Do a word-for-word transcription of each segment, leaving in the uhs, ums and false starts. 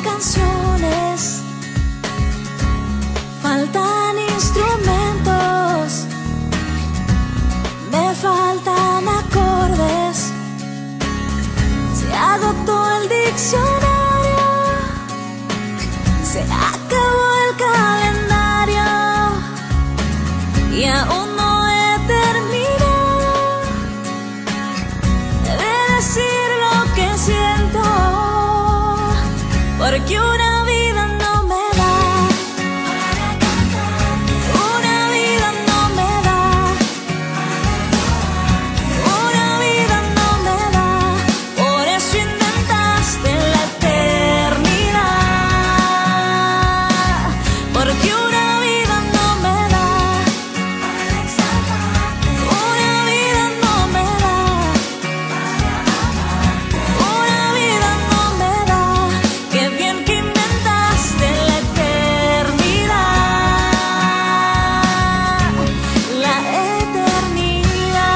canciones, faltan instrumentos, me faltan acordes, se agotó el diccionario, se acabó el calendario y aún no he terminado de decir lo que siento, porque una vida no me da, una vida no me da, una vida no me da, por eso inventaste la eternidad, porque una vida no me da, una vida no me da, una vida no me da, qué bien que inventaste la eternidad, la eternidad.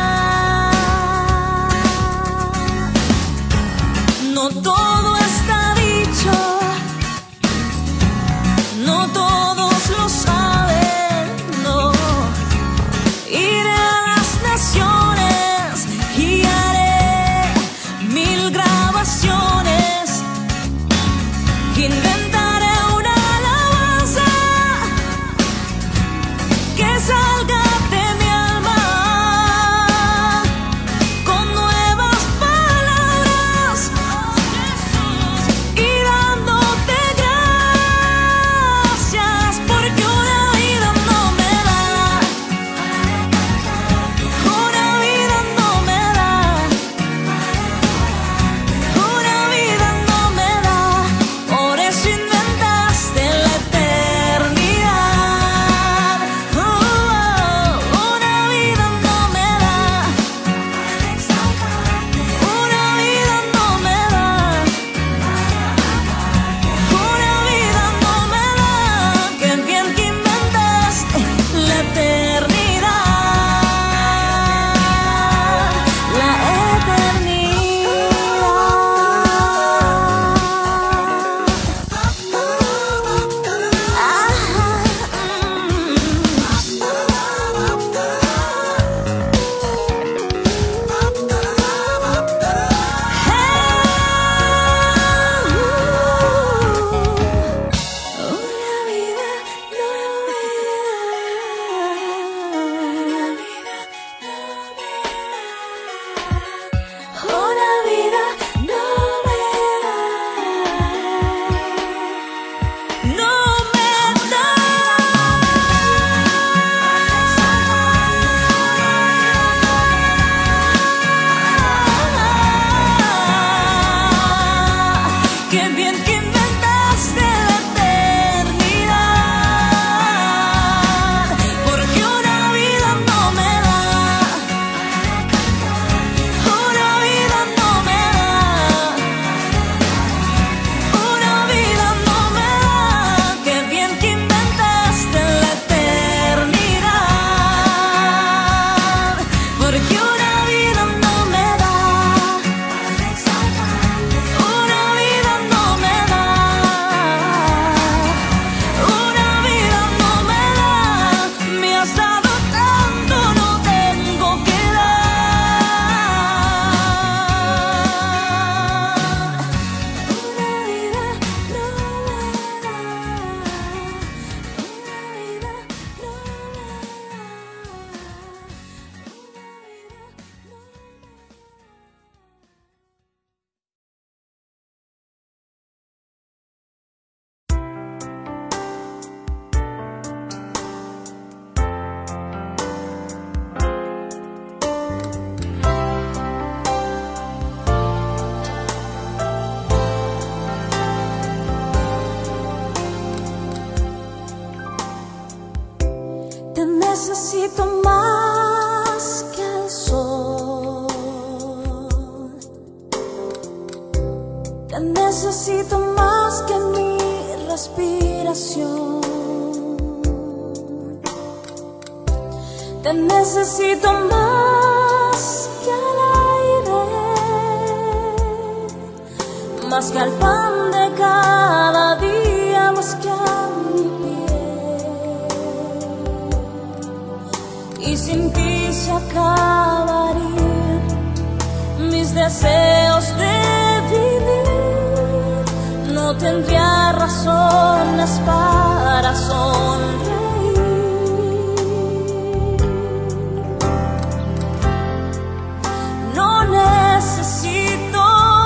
No todo está dicho, no todos lo saben, no. Iré a las naciones y haré mil grabaciones, inventaré una alabanza que salga de mi alma con nuevas palabras y dándote gracias, porque una vida no me da, una vida no me da, una vida no me da, por eso inventaste la eternidad. Oh, oh, una vida no me da, una vida no me da, una vida no me da, qué bien que inventaste la eternidad, la qué bien que inventaste la eternidad, porque una vida no me da, una vida no me da, una vida no me da, qué bien que inventaste la eternidad, porque una vida no me da, una vida no me da, una vida no me da, me has dado tanto, no tengo que dar. Una vida no me da, una vida no te necesito más que el sol, te necesito más que mi respiración, te necesito más que al aire, más que al pan de cada día buscar mi piel, y sin ti se acabarían mis deseos de vivir. No tendría razones para sonreír. No necesito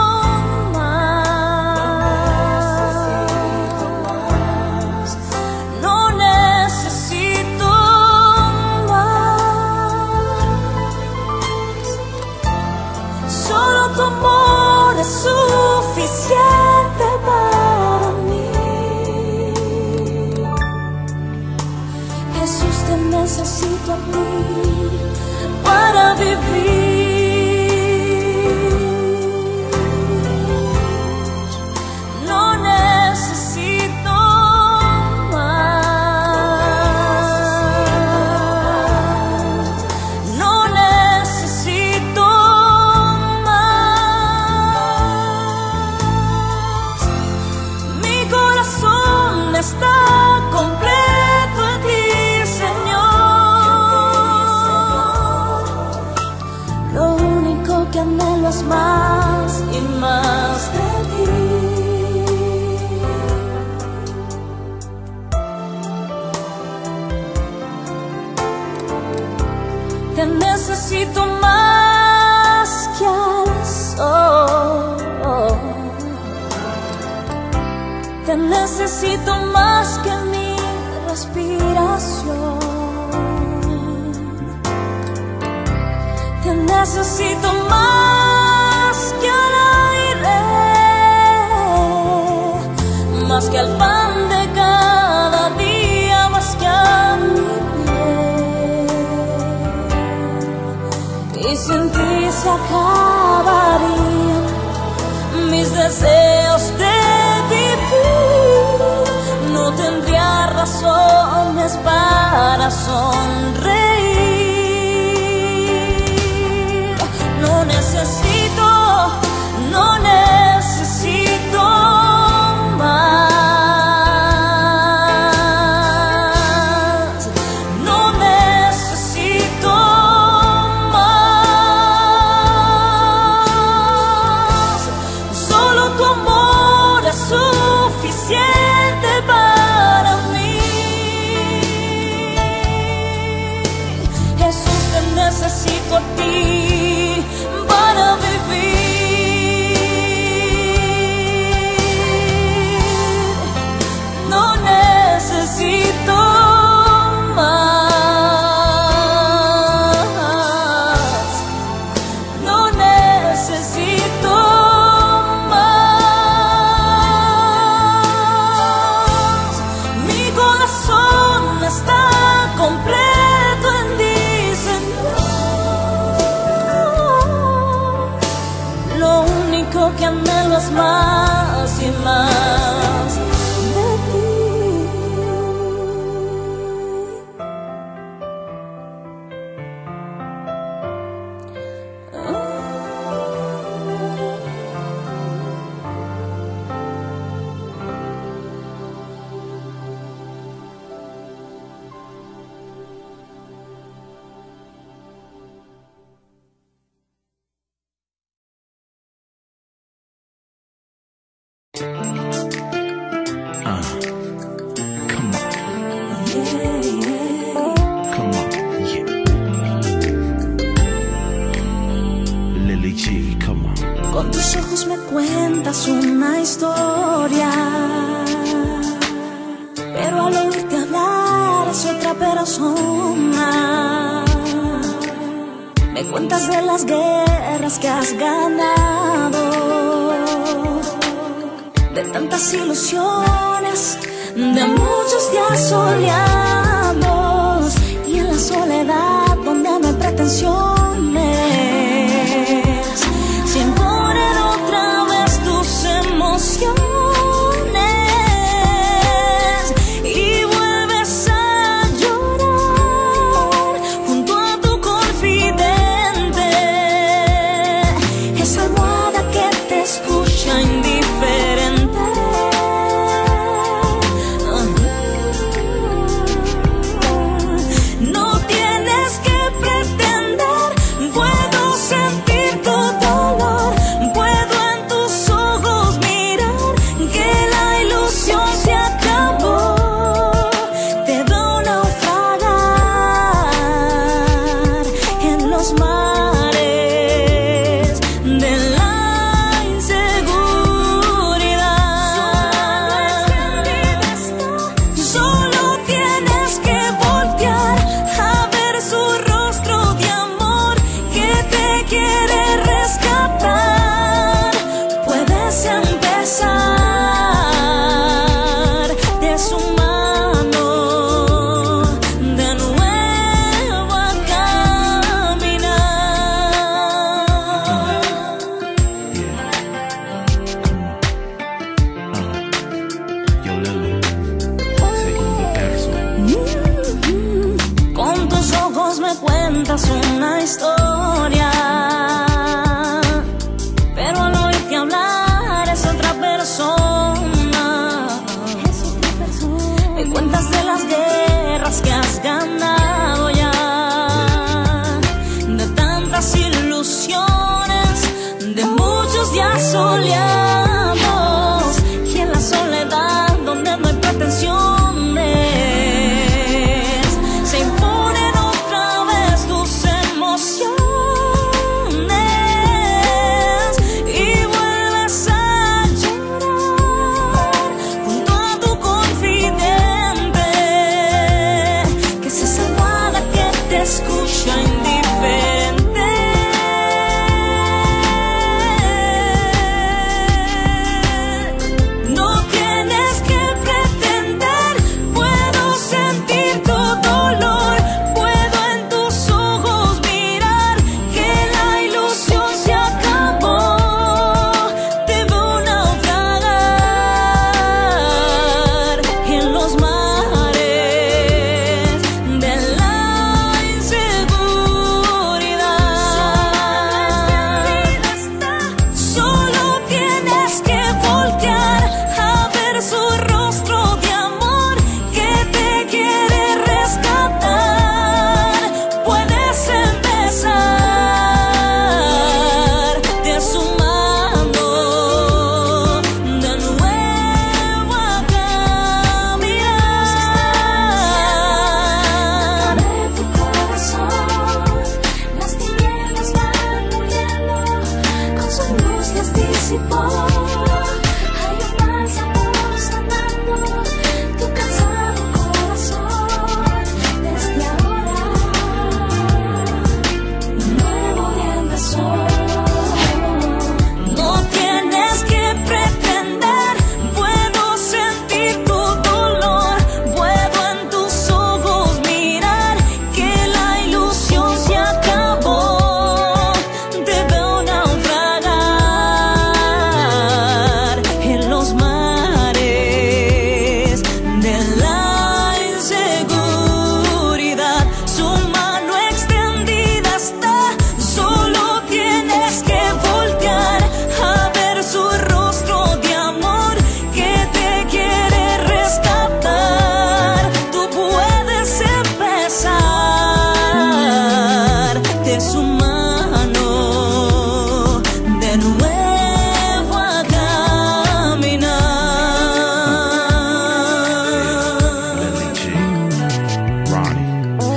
más, no necesito más. Solo tu amor es suficiente para mí. Jesús, te necesito a ti para vivir. No necesito más, no necesito más. Mi corazón está completo en ti, Señor. Lo único que anhelo es más y más de ti. Te necesito más que al sol. Te necesito más que mi respiración. Te necesito más que al aire, más que al pan de cada día, más que a mi piel. Y sin ti se acabarían mis deseos de vivir. No tendría razones para sonreír. No necesito, no necesito más. No necesito más. Solo tu amor es suficiente para mí. Jesús, te necesito a ti para vivir. No necesito más, no necesito más. Mi corazón está completo en ti, Señor. Lo único que anhelo es más y más de ti. Uh, come on, come on, yeah. Lily G, come on. Con tus ojos me cuentas una historia, pero al oírte hablar es otra persona. Me cuentas de las guerras que has ganado, de tantas ilusiones, de muchos días soleados, y en la soledad donde no hay pretensiones, se imponen otra vez tus emociones y vuelves a llorar junto a tu confidente, esa almohada que te escucha indiferente. historia, pero al oírte hablar es otra persona. Me cuentas de las guerras que has ganado ya, de tantas ilusiones, de muchos días soleados, y en la soledad donde no hay pretensiones se imponen otra vez tus emociones y vuelves a llorar junto a tu confidente, que es esa almohada que te escucha indiferente. No tienes que pretender, puedo sentir tu dolor, puedo en tus ojos mirar que la ilusión se acabó. Te veo naufragar en los mares de la inseguridad. Solo tienes que voltear a ver su rostro de amor que te quiere rescatar. Puedes empezar de su mano de nuevo a caminar. De tu corazón las tinieblas van muriendo, con su luz las disipó. Hay un bálsamo sanando tu cansado corazón. Desde ahora un nuevo día empezó. No tienes que pretender, puedo sentir tu dolor, puedo en tus ojos mirar que la ilusión se acabó. Te veo naufragar en los mares de la inseguridad. Su mano extendida está, solo tienes que voltear a ver su rostro de amor que te quiere rescatar. Tú puedes empezar de su mano de nuevo a caminar. Lily G, Ronnie.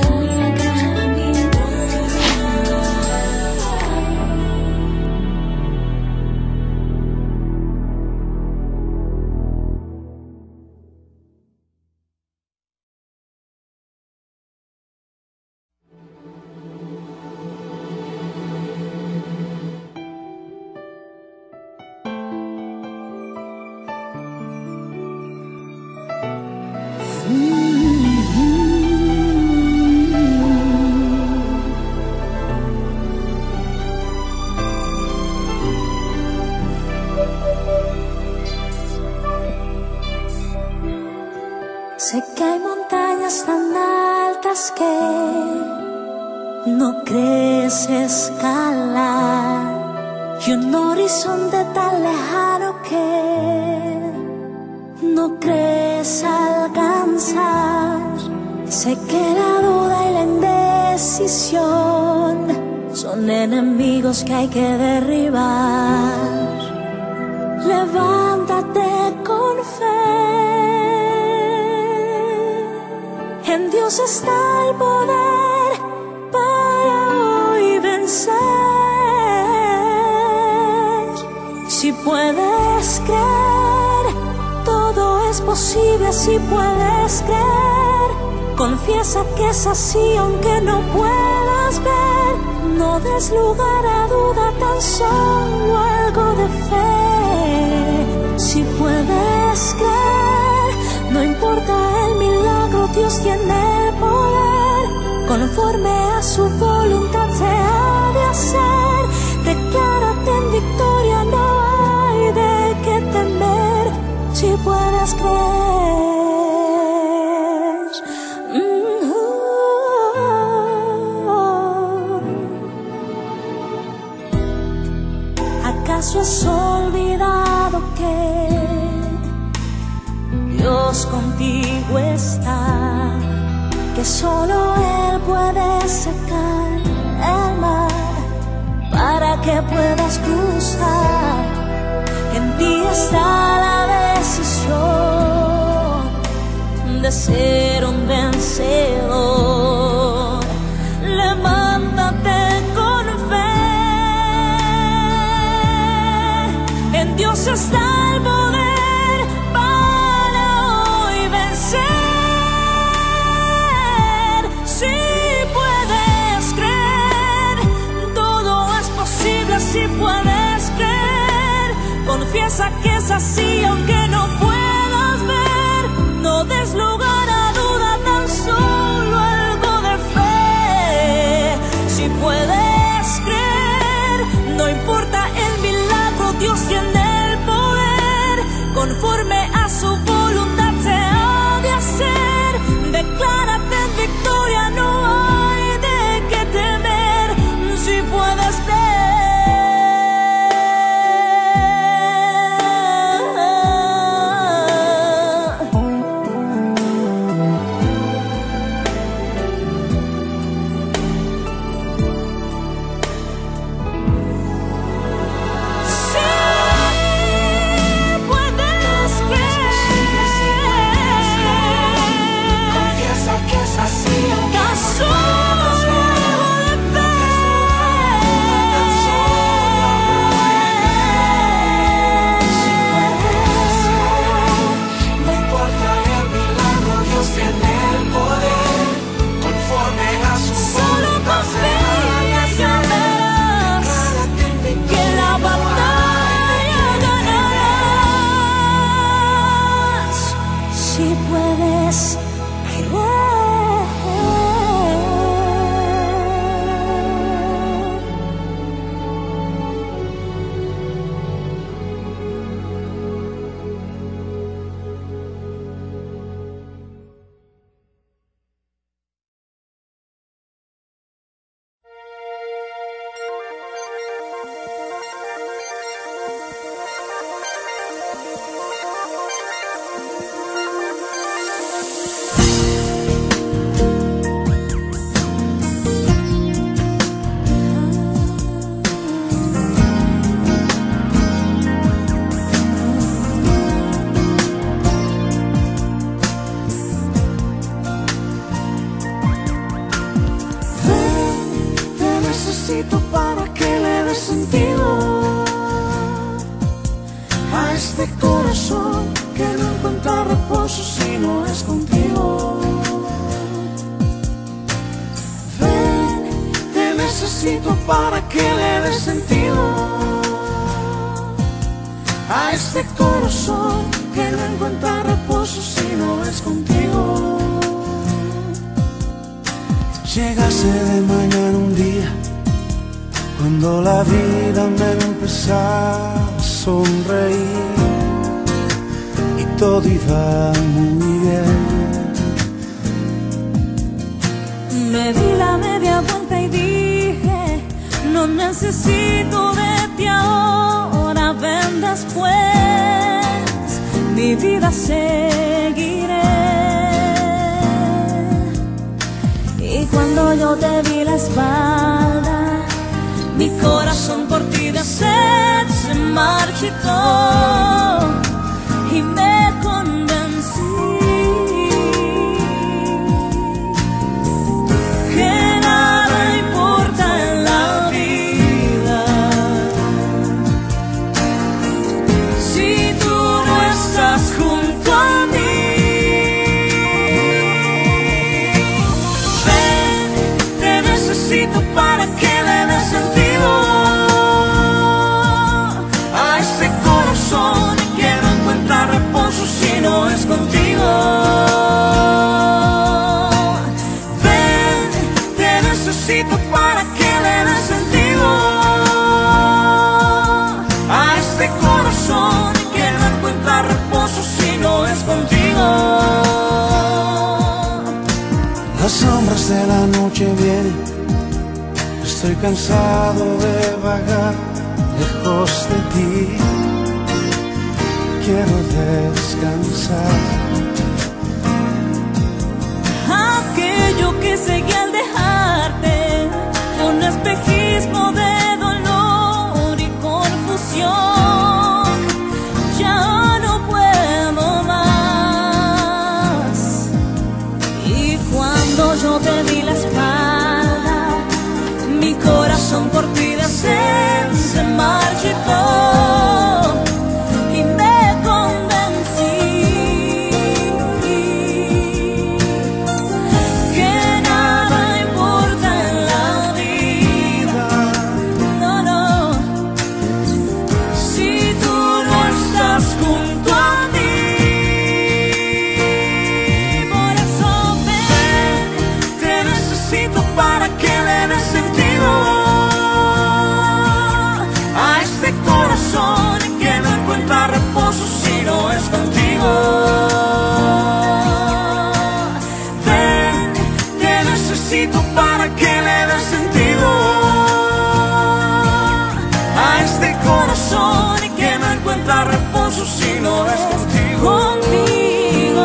Sé que hay montañas tan altas que no crees escalar, y un horizonte tan lejano que no crees alcanzar. Sé que la duda y la indecisión son enemigos que hay que derribar. Levántate con fe, en Dios está el poder para hoy vencer. Si puedes creer, todo es posible. Si puedes creer, confiesa que es así aunque no puedas ver. No des lugar a duda, tan solo algo de fe. Si puedes creer, no importa el milagro, Dios tiene el poder. Conforme a su voluntad se ha de hacer. Declárate en victoria, no hay de qué temer. Si puedes creer. Mm-hmm. ¿Acaso has olvidado que Dios contigo está? Que solo Él puede secar el mar para que puedas cruzar. En ti está la decisión de ser un vencedor. Levántate con fe, en Dios está el poder para hoy vencer. Si puedes creer, todo es posible. Si puedes creer, confiesa que es así, aunque no puedas ver. No des lugar a duda, tan solo algo de fe. Si puedes creer, no importa el milagro, Dios tiene el poder. Conforme a su voluntad se ha de hacer. Declárate en victoria, no hay de qué temer. Si puedes creer. Para que le dé sentido a este corazón que no encuentra reposo si no es contigo. Ven, te necesito para que le dé sentido a este corazón que no encuentra reposo si no es contigo. Llegase de mañana un día cuando la vida me empezaba a sonreír y todo iba muy bien. Me di la media vuelta y dije, no necesito de ti ahora, ven después, mi vida seguiré. Y cuando yo te di la espalda, mi corazón por ti de sed se marchitó y me convencí que nada importa en la vida si tú no estás junto a mí. Ven, te necesito para que le des sentido a este corazón que no encuentra reposo si no es contigo. Ven, te necesito para que le des sentido a este corazón que no encuentra reposo si no es contigo. Las sombras de la noche vienen, estoy cansado de vagar lejos de ti. descansar. Aquello que seguí al dejarte fue un espejismo de dolor y confusión. Ya no puedo más. Y cuando yo te di la espalda, mi corazón por ti de sed se marchitó. Si no es contigo, contigo.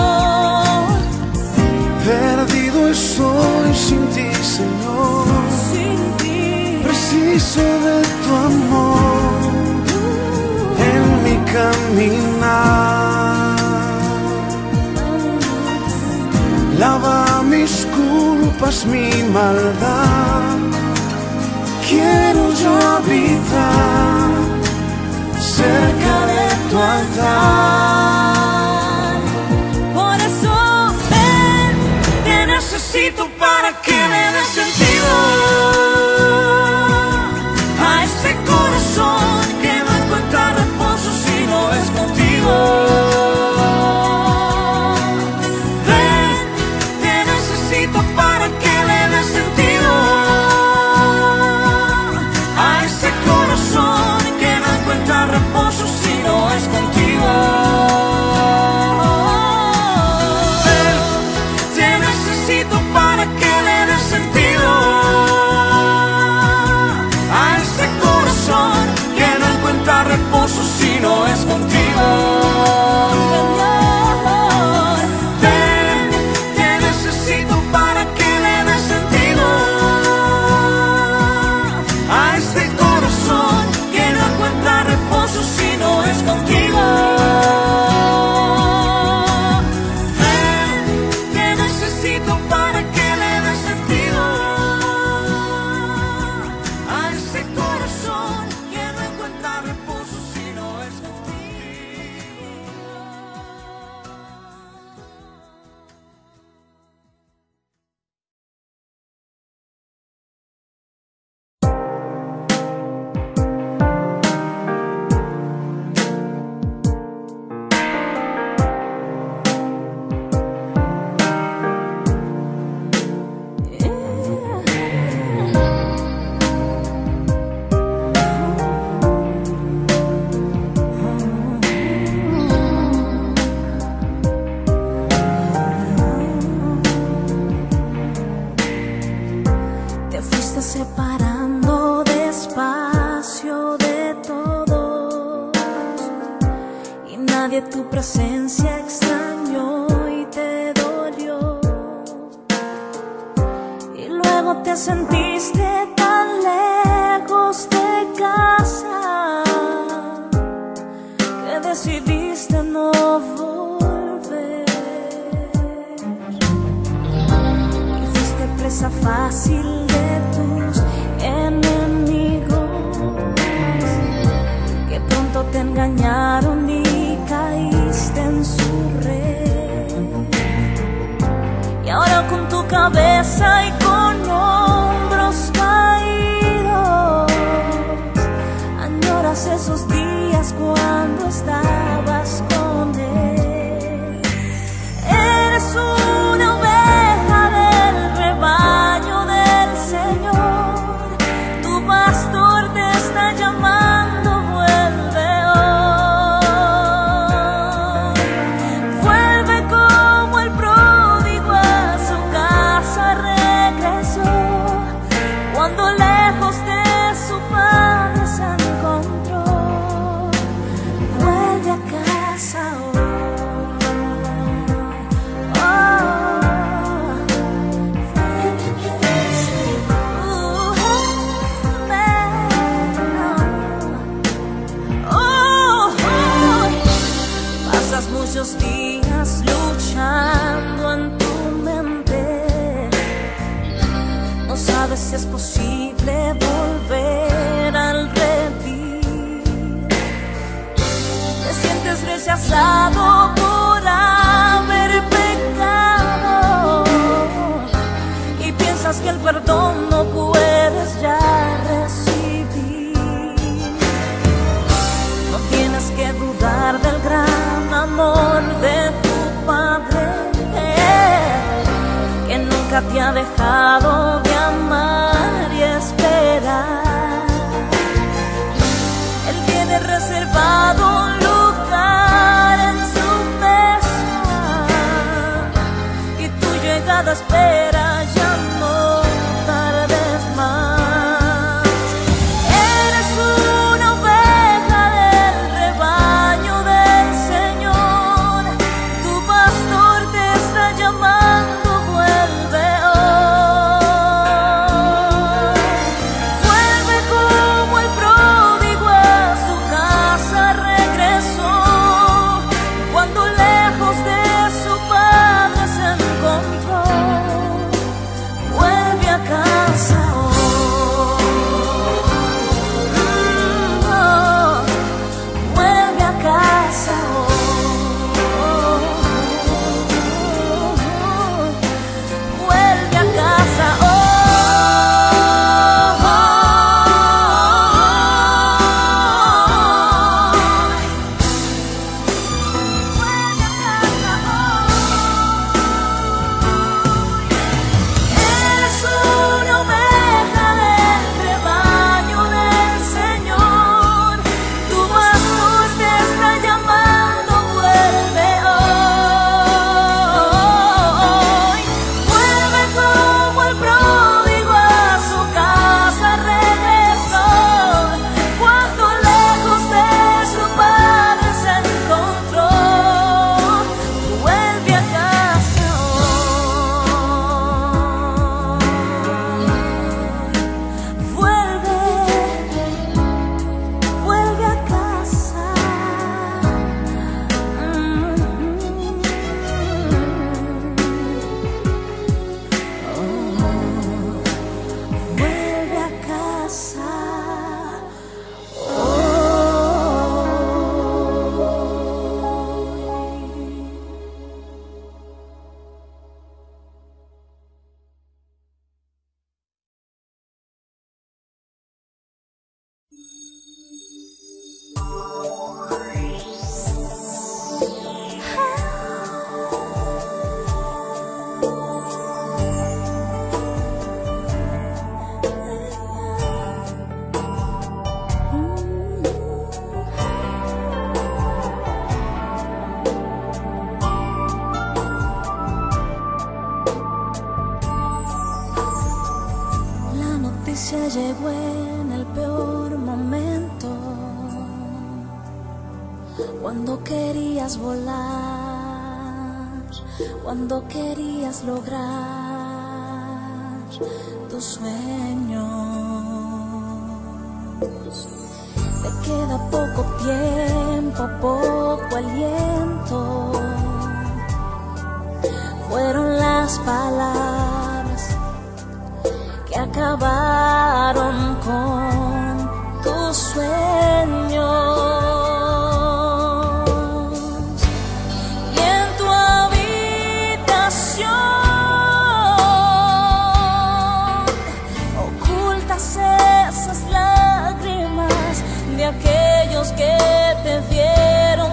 Perdido estoy sin ti, Señor. Sin ti. Preciso de tu amor uh, en mi caminar. Lava mis culpas, mi maldad. Quiero yo habitar cerca de tu altar. Por eso ven, te necesito para que le des sentido a este corazón que no encuentra reposo si no es contigo. Ven, te necesito para que le des sentido a este corazón que no encuentra reposo si no es contigo. Ven, te necesito para que le des sentido a este corazón que no encuentra reposo si no es contigo. Ven, te necesito para que le des sentido a este corazón que no encuentra reposo si no es contigo. Ven, te necesito para que le des sentido a este corazón que no encuentra reposo si no es contigo. Te fuiste separando despacio de todos y nadie tu presencia extrañó y te dolió. Y luego te sentiste tan lejos de casa que decidiste no volver. Y fuiste presa fácil de tus enemigos que pronto te engañaron y caíste en su red. Y ahora con tu cabeza y con hombros caídos añoras esos días cuando estabas con él. Eres una oveja del rebaño del Señor, tu pastor te está llamando, vuelve hoy. Vuelve como el pródigo a su casa. muchos días luchando en tu mente. No sabes si es posible volver al redil. Te sientes rechazado por haber pecado y piensas que el perdón no puedes ya recibir. No tienes que dudar del gran amor de tu Padre, que nunca te ha dejado de amar y esperar. Él tiene reservado un lugar en su mesa y tu llegada espera, ya no tardes más. Eres una oveja del rebaño del Señor, tu pastor te está llamando, vuelve hoy. Vuelve como el pródigo a su casa regresó, cuando lejos de su padre se encontró. Vuelve a casa hoy. Mm, oh. Vuelve a casa hoy. Vuelve a casa hoy. Vuelve a casa hoy. Eres una oveja del rebaño del Señor, tu pastor te está llamando, vuelve hoy. Vuelve como el pródigo a su casa regresó, cuando lejos de su padre se encontró. Vuelve a casa hoy. Vuelve, vuelve a casa. Mm. Oh, vuelve a casa hoy. La noticia llegó en el peor momento, cuando querías volar, cuando querías lograr tus sueños. Te queda poco tiempo, poco aliento. Fueron las palabras que acabaron con tus sueños. Y en tu habitación ocultas esas lágrimas de aquellos que te vieron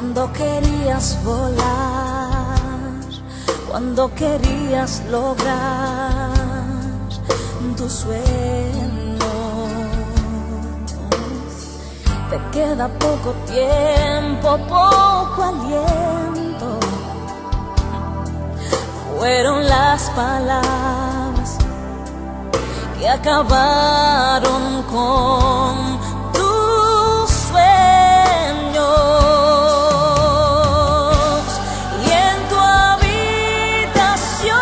cuando querías volar, cuando querías lograr tus sueños. Te queda poco tiempo, poco aliento. Fueron las palabras que acabaron con tus sueños. Y en tu habitación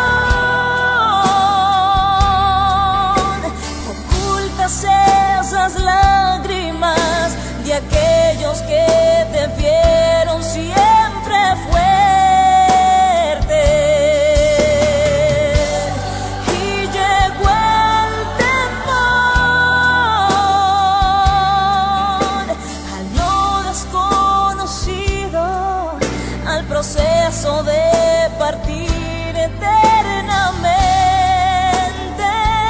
ocultas esas lágrimas de aquellos que te vieron siempre fuerte. Y llegó el temor a lo desconocido, al proceso de partir eternamente.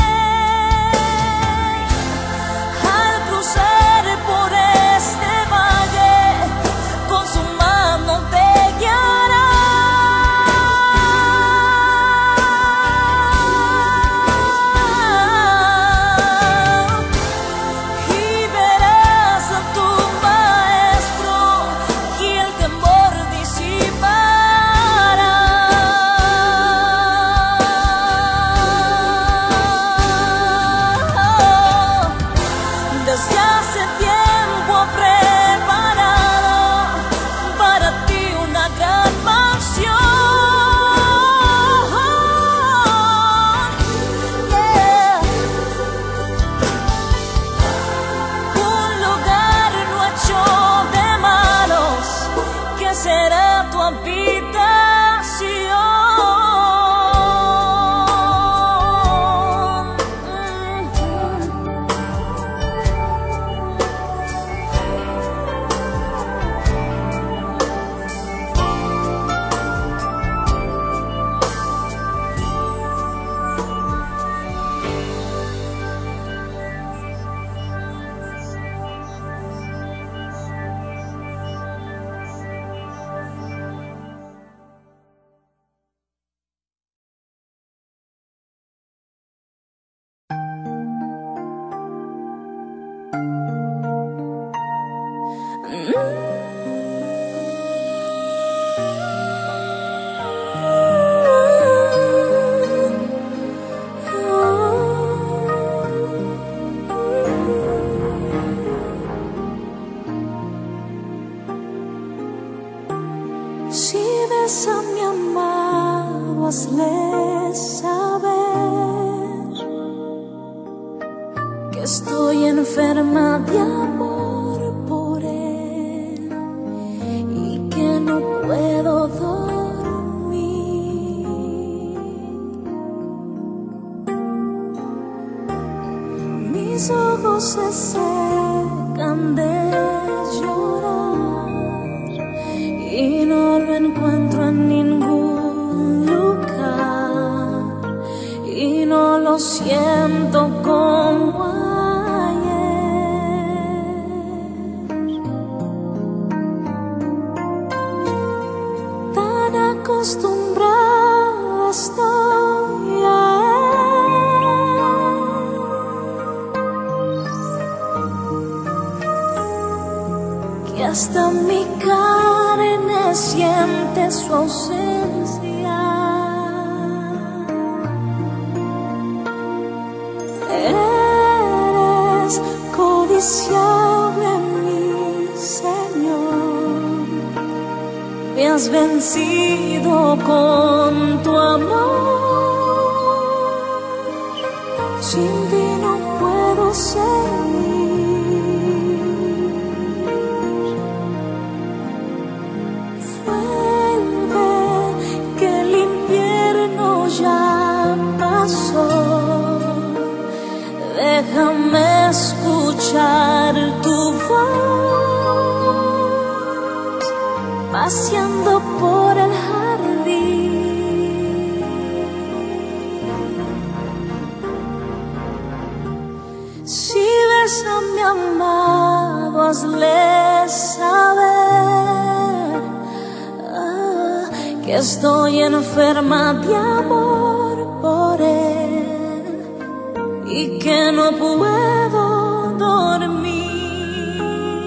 Al cruzar por este valle, con su mano te guiará. Y verás a tu maestro y el temor disipará. Desde hace tiempo he preparado para ti una gran mansión. Yeah. Un lugar no hecho de manos, que será tu habitación. Si ves a mi amado, hazle saber que estoy enferma de amor por él y que no puedo dormir. Mis ojos se secan de llorar y no lo encuentro en ningún lugar, y no lo siento como ayer. Tan acostumbrada estoy a él, que hasta mi carne siente su ausencia. Eres codiciable, mi Señor, me has vencido con tu amor. Sin ti no puedo seguir. Vuelve, que el invierno ya pasó. Déjame escuchar tu voz paseando por el jardín. Si ves a mi amado, hazle saber que estoy enferma de amor por él y que no puedo dormir.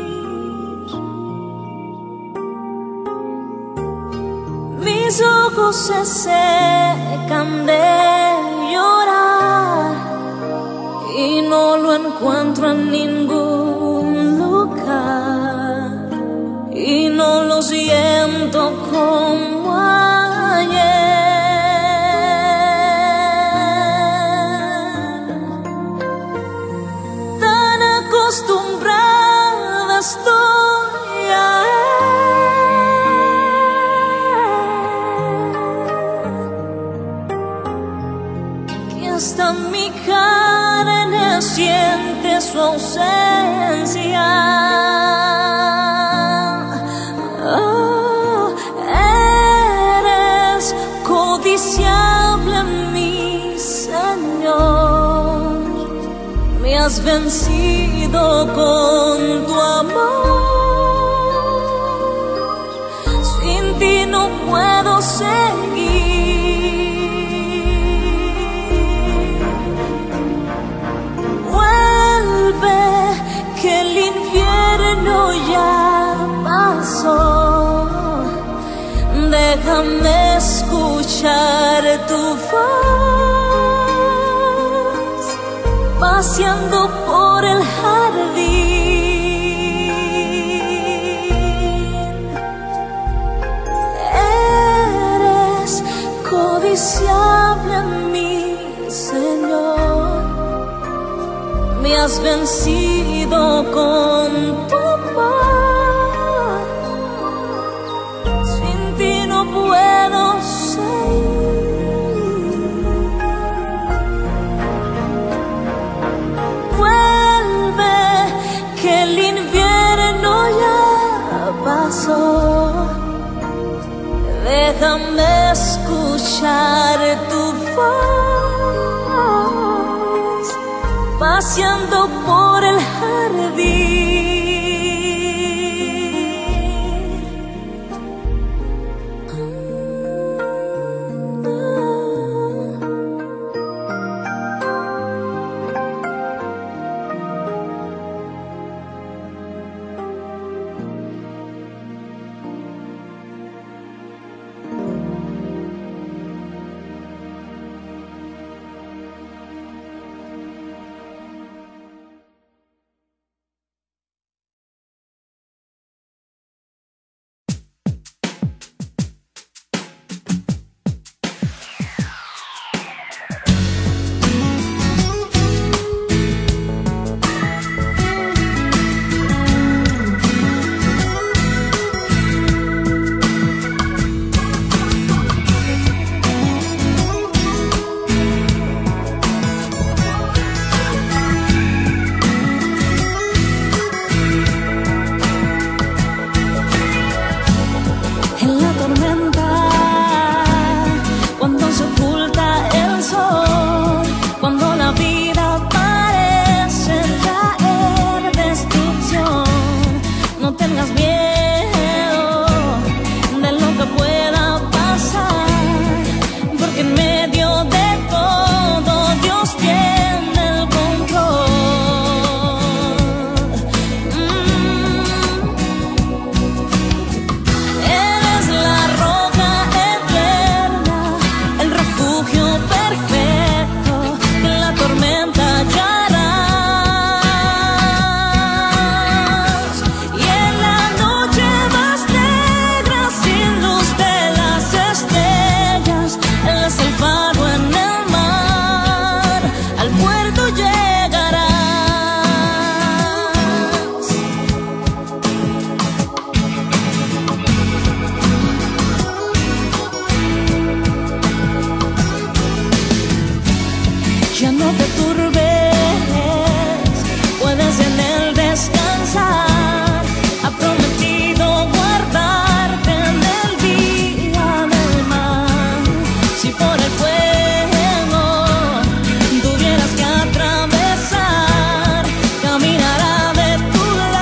Mis ojos se secan de llorar y no lo encuentro en ningún lugar y no lo siento como ayer. Tan acostumbrada estoy a él, que hasta mi carne siente su ausencia. Oh, eres codiciable, mi Señor, me has vencido con tu amor, sin ti no puedo seguir. Vuelve, que el infierno ya pasó, déjame escuchar tu voz, paseando por el jardín. Eres codiciable, mi Señor, me has vencido con tu amor, sin ti no puedo seguir. Vuelve, que el invierno ya pasó, déjame escuchar tu voz, paseando por el jardín.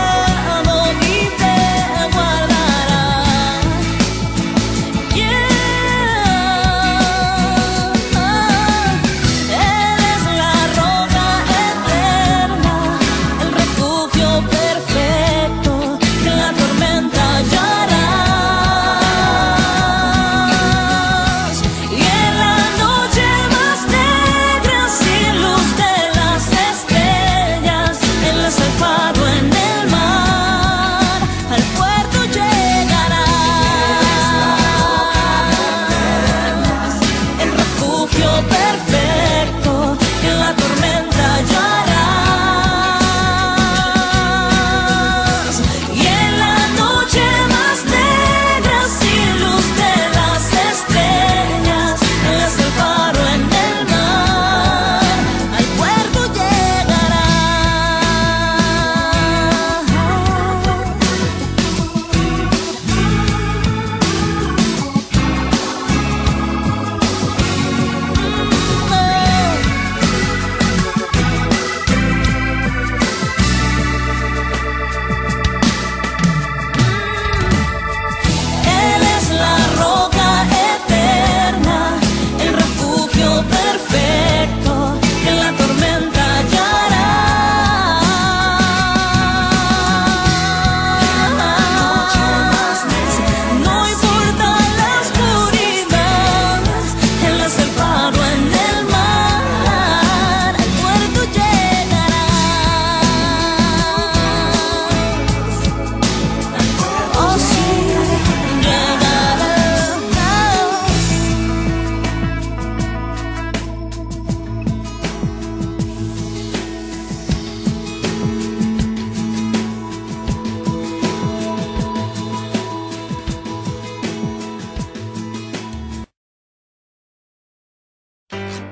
Yeah.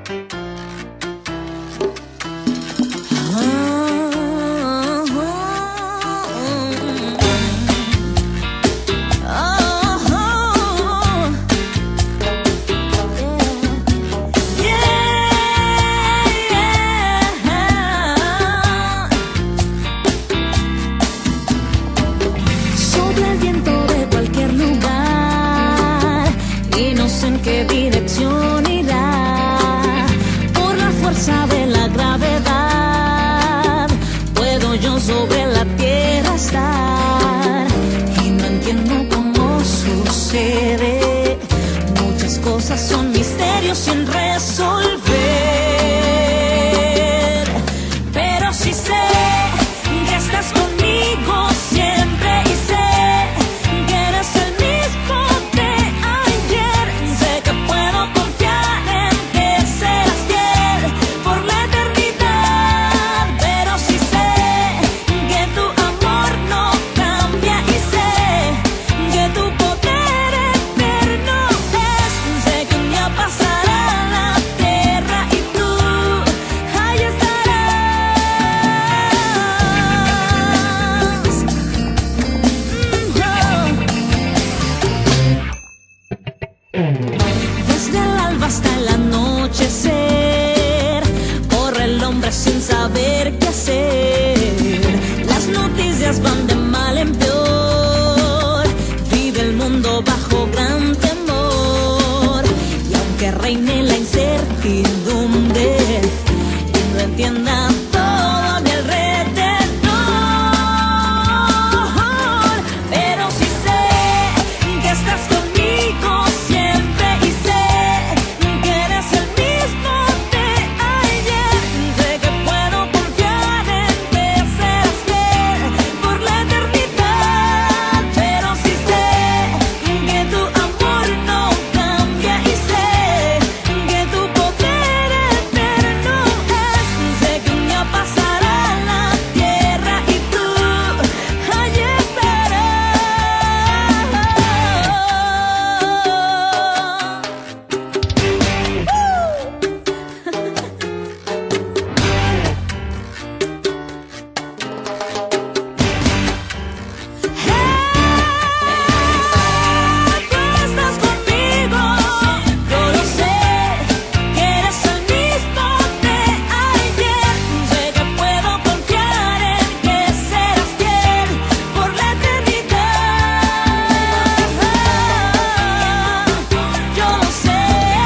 Sobre la tierra estar y no entiendo cómo sucede. Muchas cosas son misterios sin resolver, pero sí sé que estás conmigo siempre y sé que eres el mismo de ayer. Sé que puedo confiar en que serás fiel por la eternidad, pero sí sé desde el alba hasta el anochecer, corre el hombre sin saber qué hacer. Las noticias van de mal en peor, vive el mundo bajo gran temor. Y aunque reine la incertidumbre y no entienda todo a mi alrededor, pero sí sé que estás conmigo siempre y sé que eres el mismo de ayer. Sé que puedo confiar en que serás fiel por la eternidad, pero sí sé que tu amor no cambia y sé que tu poder eterno es. Sé que un día pasará la tierra y tú allí estarás. Tú estás conmigo, yo lo sé, que eres el mismo de ayer. Sé que puedo confiar en que serás fiel por la eternidad. Yo lo sé,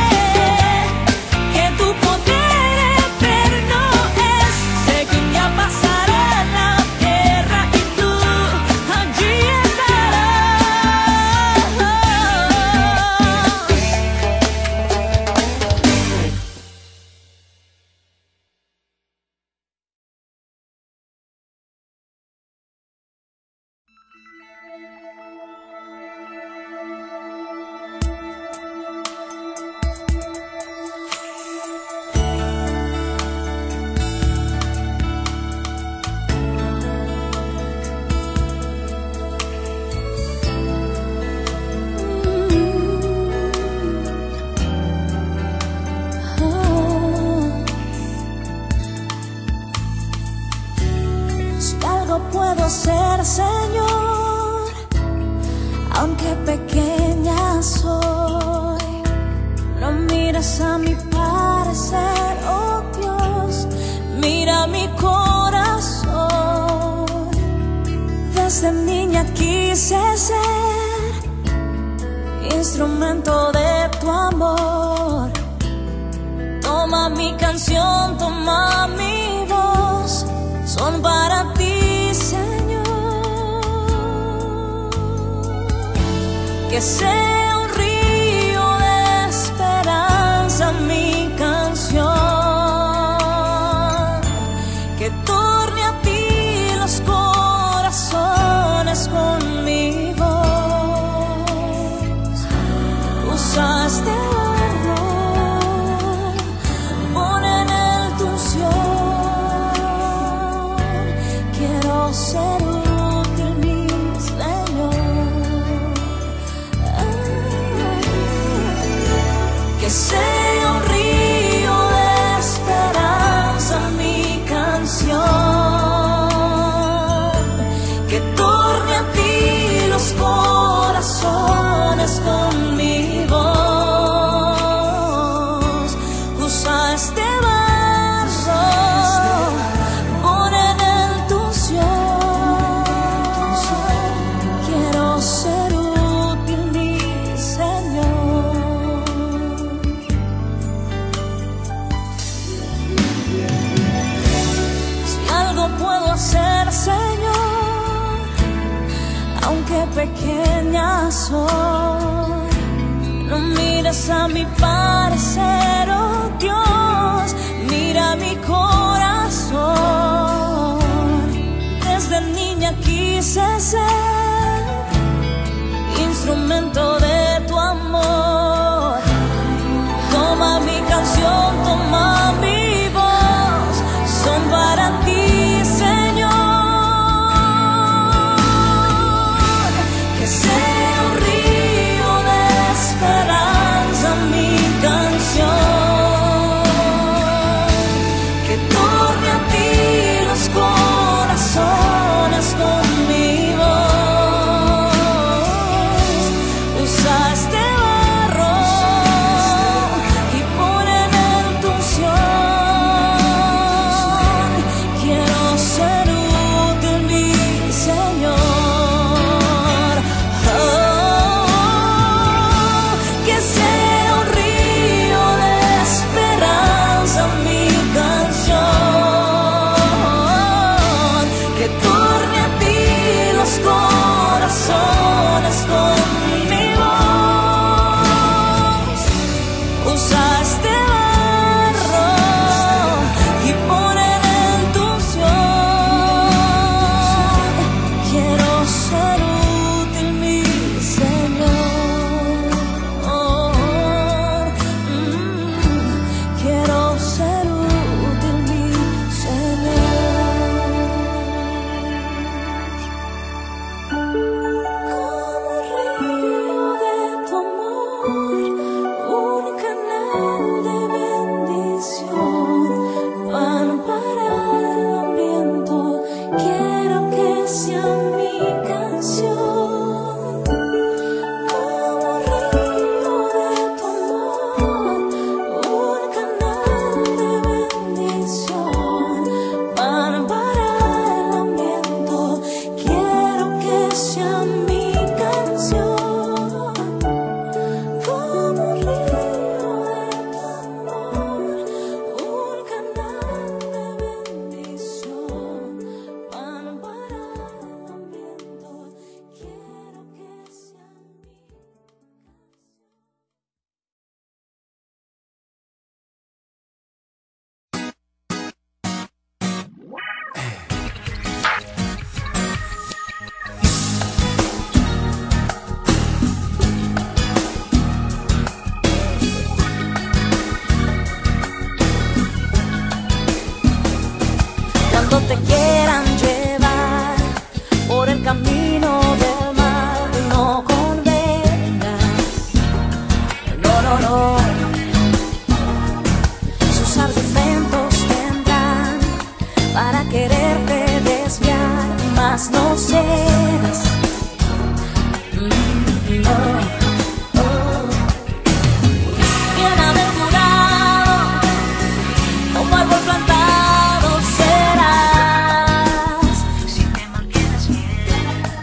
que tu poder eterno es. Sé que un día pasará la tierra y tú allí estarás. Si algo puedo hacer, Señor, aunque pequeña soy, no mires a mi parecer, oh Dios, mira mi corazón. Desde niña quise ser instrumento de tu amor. Toma mi canción, toma mi voz, son para ti, Señor. Que sea un río de esperanza mi canción, que torne a ti los corazones con mi voz. Usaste ser útil, mi Señor. Ah. este barro, pon en él tu unción. Quiero ser útil, mi Señor. Si algo puedo hacer, Señor, aunque pequeña soy, no mires a mi parecer, oh Dios, mira mi corazón. Desde niña quise ser instrumento de tu amor. Toma mi canción, toma mi voz, son para ti, Señor. Que sea un río de esperanza mi canción, que torne a ti los corazones con mi voz. Usa este barro y pon en él tu unción. Quiero ser útil, mi Señor. Oh, que sea un río de esperanza mi canción, que torne a ti los corazones con mi voz. Usa este barro y pon en él tu unción. Quiero ser útil, mi Señor. Oh, mm, quiero ser útil, mi Señor. Como río de tu amor, un canal de bendición, pan para el hambriento, quiero que sea mi canción. Como río de tu amor, un canal de bendición, pan para el hambriento, quiero que sea mi canción. Como río de tu amor, un canal de bendición, pan para el hambriento, quiero que sea mi Cuando te quieran llevar por el camino del mal, no convengas, no, no, no. Sus argumentos tendrán para quererte desviar, mas no cedas. Mm, no. Oh. Bienaventurado, como árbol plantado serás si te mantienes fiel.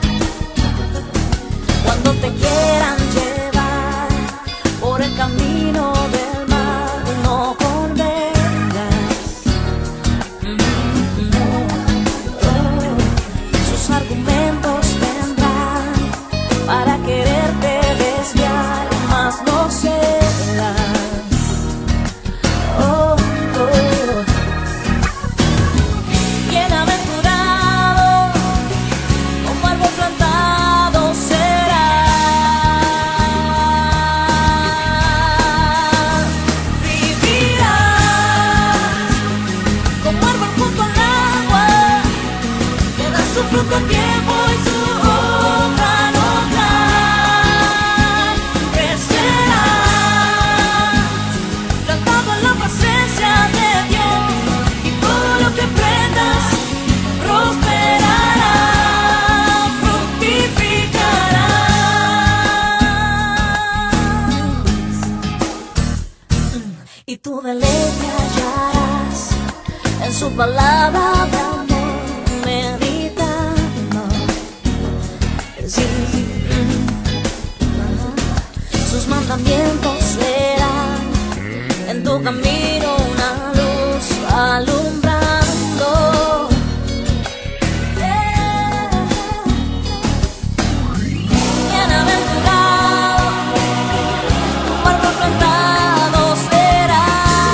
Cuando te quieran llevar por el camino del mal, no convengas. Mm, no. Oh. Sus argumentos tendrán para quererte desviar, mas no cedas. Oh, oh. Bienaventurado, como árbol plantado serás. Vivirás como árbol junto al agua, que da su fruto a tiempo y su hoja no cae. Crecerás plantado en la presencia de Dios, y todo lo que prendas prosperará, fructificarás. Y Tu deleite hallarás en su palabra de amor, meditando. Sí, sus mandamientos serán en tu camino una luz alumbrando. Bienaventurado, tu cuerpo afrontado será.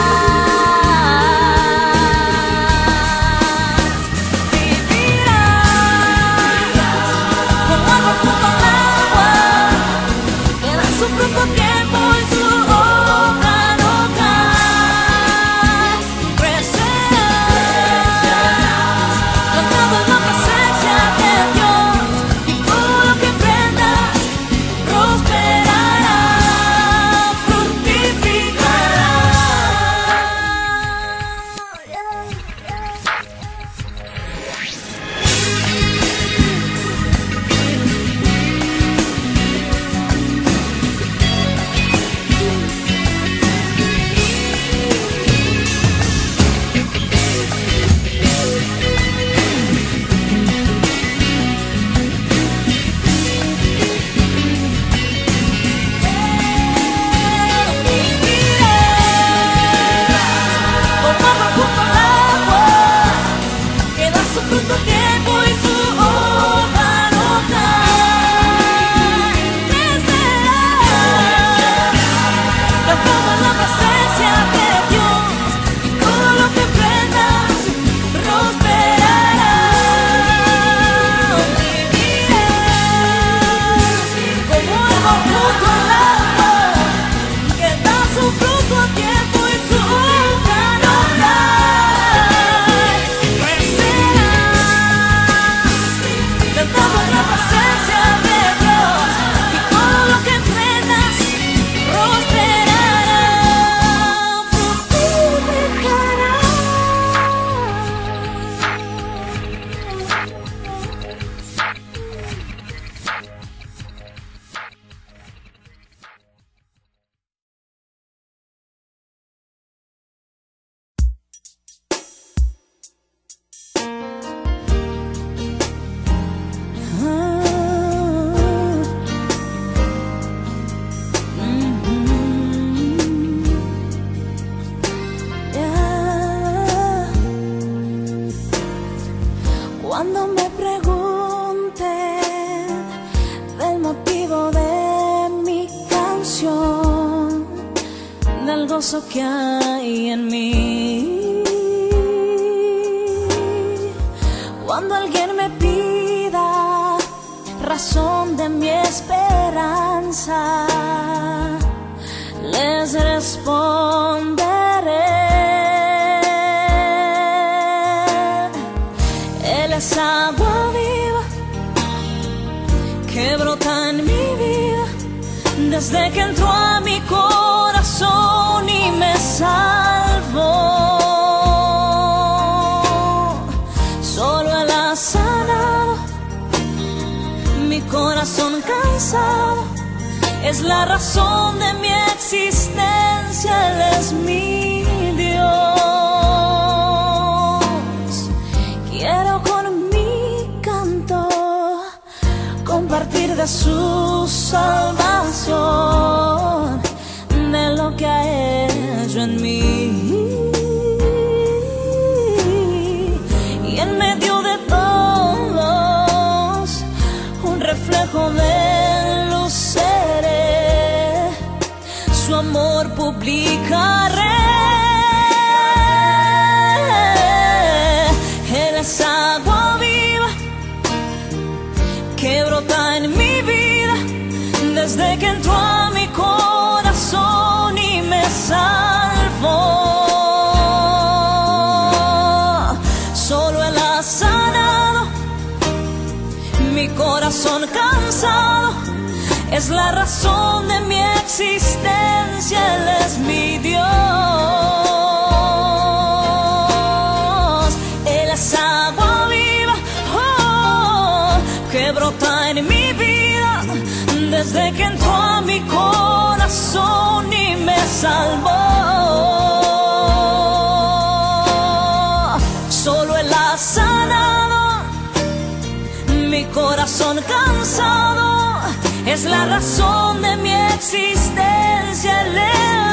Vivirás como árbol junto al agua, que da su fruto a tiempo y su hoja no cae. Crecerás, plantado en la presencia de Dios, y todo lo que emprendas prosperará, fructificará. Como árbol junto al agua, que da su fruto a tiempo y su hoja no cae. Crecerás, plantado en la presencia de Dios, y todo lo que emprendas prosperará. Vivirás como árbol junto al agua, que da su fruto a tiempo y su hoja no cae. Crecerás, plantado en la presencia de Dios, y todo lo que emprendas prosperará, fructificará. Cuando me pregunten del motivo de mi canción, del gozo que hay en mí, cuando alguien me pida razón de mi esperanza, les responderé: Él es agua viva que brota en mi vida desde que entró a mi corazón y me salvó. Solo Él ha sanado mi corazón cansado, es la razón de mi existencia, Él es mi Dios. Quiero con mi canto compartir de su salvación, de lo que ha hecho en mí. Y en medio de todos, un reflejo de luz seré, su amor publicaré. Él es agua viva que brota en mi vida desde que entró a mi corazón y me salvó. Solo Él ha sanado mi corazón cansado, es la razón de mi existencia, Él es mi Dios. Él es agua viva, oh, que brota en mi vida desde que entró a mi corazón y me salvó. es la razón de mi existencia. El